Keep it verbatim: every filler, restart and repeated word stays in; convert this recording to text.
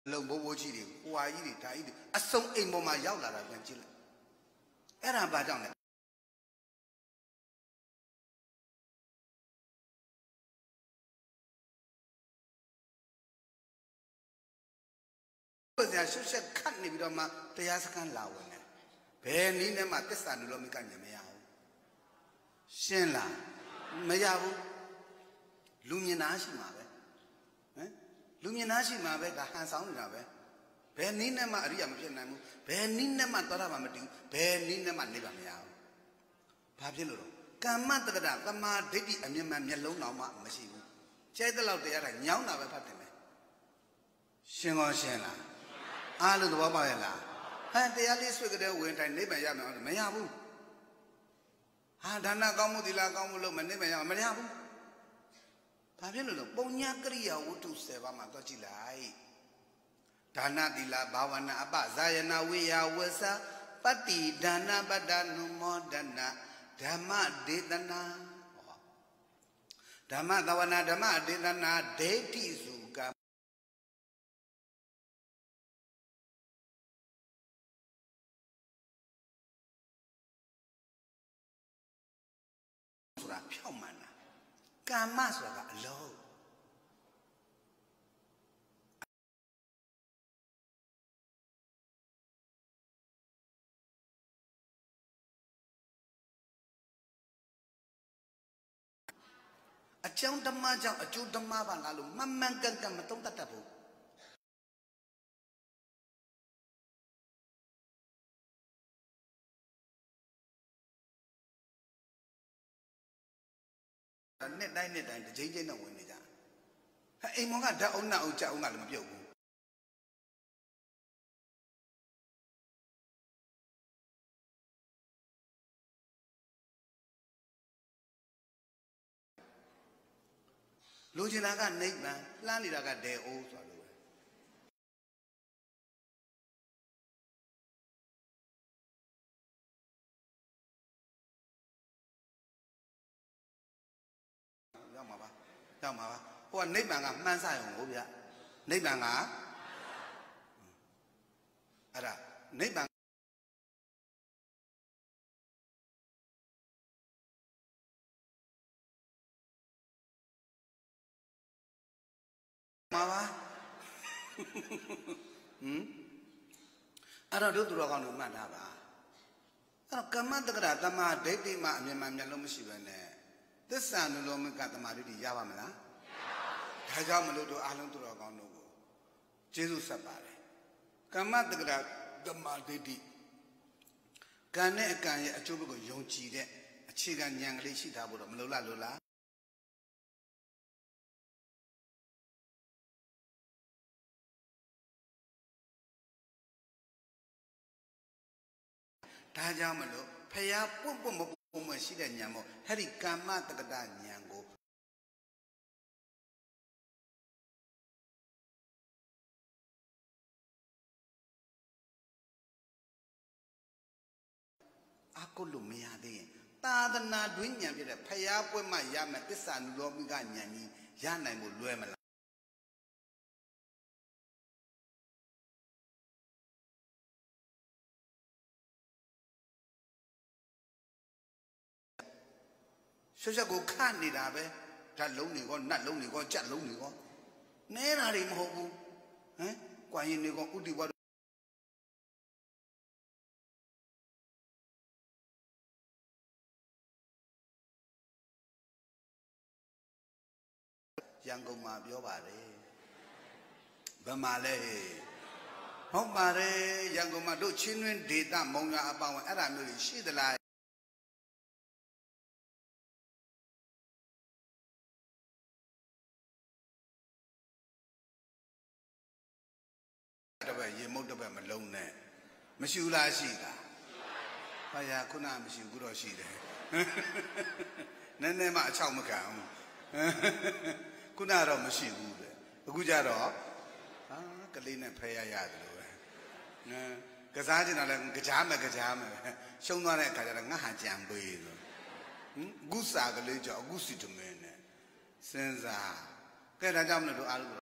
လုံဘိုးဘိုးကြီးတွေဟွာကြီးတွေဒါကြီးတွေအစုံအိမ်ပေါ်မှာရောက်လာတာပြန်ကြည့်လိုက်အဲ့ဒါဘာကြောင့်လဲဘယ်ရရှုပ်ချက်ခတ်နေပြီးတော့မှတရားစခန်းလာဝင်တယ်ဘယ်နည်းနဲ့မှသစ္စာနုလောမိကညမရဘူးရှင်းလားမရဘူးလူမြင်သားရှိမှာပဲဟမ်လူမြင်သားရှိမှာပဲဒါဟန်ဆောင်နေတာပဲဘယ်နည်းနဲ့မှအရိယာမဖြစ်နိုင်ဘူးဘယ်နည်းနဲ့မှသောတာပန်မတည်ဘူးဘယ်နည်းနဲ့မှနိဗ္ဗာန်မရဘူးဘာဖြစ်လို့တော့ကမ္မတက္ကတာသမာဓိဋ္ဌိအမြင်မှမျက်လုံးတော်မှမရှိဘူးကျဲတဲ့လောက်တရားတာညောင်းတာပဲဖတ်တယ်မယ်ရှင်းကောရှင်းလားအားလို့သဘောပေါက်ရဲ့လားဟမ်တရားလေးဆွေကြတဲ့ဝင်တိုင်းနိဗ္ဗာန်ရမယ်မရဘူးဟာဒါနကောင်းမှုသီလကောင်းမှုလို့မနိဗ္ဗာန်ရမရဘူးဘာဖြစ်လို့လဲပုံညာကရိယာဝတ္ထု၁၀ပါးမှာသွားကြည့်လိုက်ဒါနသီလဘာဝနာအပဇာယနာဝိယဝဆပတ္တိဒါနပတ္တနုမောဒနာဓမ္မဒေသနာဓမ္မသဝနာဓမ္မဒေသနာဒိဋ္ဌိစုကဆိုတာဖြောက်မှန်တာကာမဆိုတာကအလုံးအကြောင်းဓမ္မကြောင့်အကျိုးဓမ္မပါလားလို့မှန်မှန်ကန်ကန်မသုံးတတ်တတ်ဘူးနှစ်တိုင်းနှစ်တိုင်းတစ်ချိန်ချင်းတော့ဝင်နေကြအိမ်မောင်ကဓာတ်အုံနှောက်အုံကြက်အုံကလည်းမပြုတ်ဘူးလိုချင်တာကနိဗ္ဗာန်လှမ်းနေတာကဒေအိုးဆိုလို့ရောက်မှာပါရောက်မှာပါဟိုကနိဗ္ဗာန်ကမှန်းဆရုံကိုဗျနိဗ္ဗာန်ကအဲ့ဒါနိဗ္ဗာန်မှာပါဟမ်အဲ့တော့တို့သူတော်ကောင်းတို့မှတ်ထားပါအဲ့တော့ကမ္မတက္ကရာသမာဓိဋ္ဌိမှအမြင်မှမျက်လုံးမရှိဘဲနဲ့သစ္စာနုလောမိကသမာဓိဋ္ဌိရပါမလားမရပါဘူးဒါကြောင့်မလို့တို့အားလုံးသူတော်ကောင်းတို့ကိုကျေးဇူးဆက်ပါတယ်ကမ္မတက္ကရာသမာဓိဋ္ဌိကံနဲ့အကံရဲ့အကျိုးဘက်ကိုယုံကြည်တဲ့အခြေခံဉာဏ်ကလေးရှိထားဖို့တော့မလိုလားလို့လားဒါကြောင့်မလို့ဖျားပွန့်ပွန့်မပွန့်မရှိတဲ့ဉာဏ်မို့အဲ့ဒီကမ္မတက္ကတာဉာဏ်ကိုအကုလို့မရသေးရင်သာသနာတွင်းဉာဏ်ဖြစ်တဲ့ဖျားပွင့်မှရမယ်သစ္စာနုလောမိကဉာဏ်ကြီးရနိုင်ဖို့လွယ်မလားရှုပ်ချက်ကိုခတ်နေတာပဲဓာတ်လုံးတွေကောနတ်လုံးတွေကောကြက်လုံးတွေကောနဲတာတွေမဟုတ်ဘူးဟမ်ကွာရင်တွေကောဥတီဘွားရန်ကုန်မှာပြောပါတယ်ဘယ်မှာလဲဟုတ်ပါတယ်ရန်ကုန်မှာတို့ချင်းတွင်းဒေသမုံရွာအပေါင်းအဲ့ဒါမျိုးကြီးရှိသလားတပည့်ရေမုတ်တပည့်မလုံးနဲ့မရှိဘူးလားရှိတာဟာရခုနမရှိဘူးတော့ရှိတယ်နည်းနည်းမှအချောက်မခံဘူးခုနတော့မရှိဘူးတဲ့အခုကျတော့ဟာကလေးနဲ့ဖဲရရတယ်လို့ပဲကစားကျင်တော့လဲကြားမယ်ကြားမယ်ရှုံးသွားတဲ့အခါကျတော့ငါဟာကြံပေးလို့ဟင်အခုစာကလေးကြောင့်အခုစီတမင်းနဲ့စဉ်းစားကဲဒါကြောင့်မလို့တို့အားလုံး